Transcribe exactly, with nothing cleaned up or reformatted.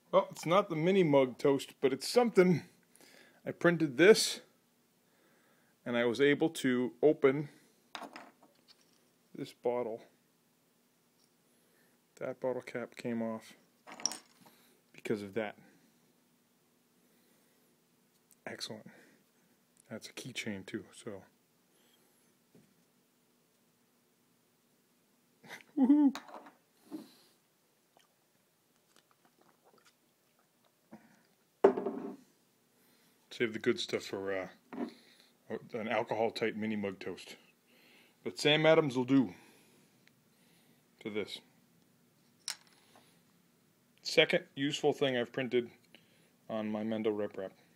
Well, it's not the mini mug toast, but it's something. I printed this, and I was able to open this bottle. That bottle cap came off because of that. Excellent. That's a keychain too, so. Woohoo! Save the good stuff for uh, an alcohol-tight mini mug toast. But Sam Adams will do to this. Second useful thing I've printed on my Mendo RepRap.